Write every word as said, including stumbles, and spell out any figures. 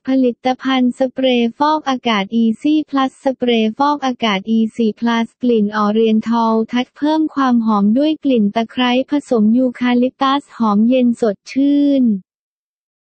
ผลิตภัณฑ์สเปรย์ฟอกอากาศ Easy Plus สเปรย์ฟอกอากาศ Easy Plus กลิ่นออเรียนทัลทัชเพิ่มความหอมด้วยกลิ่นตะไคร้ผสมยูคาลิปตัสหอมเย็นสดชื่น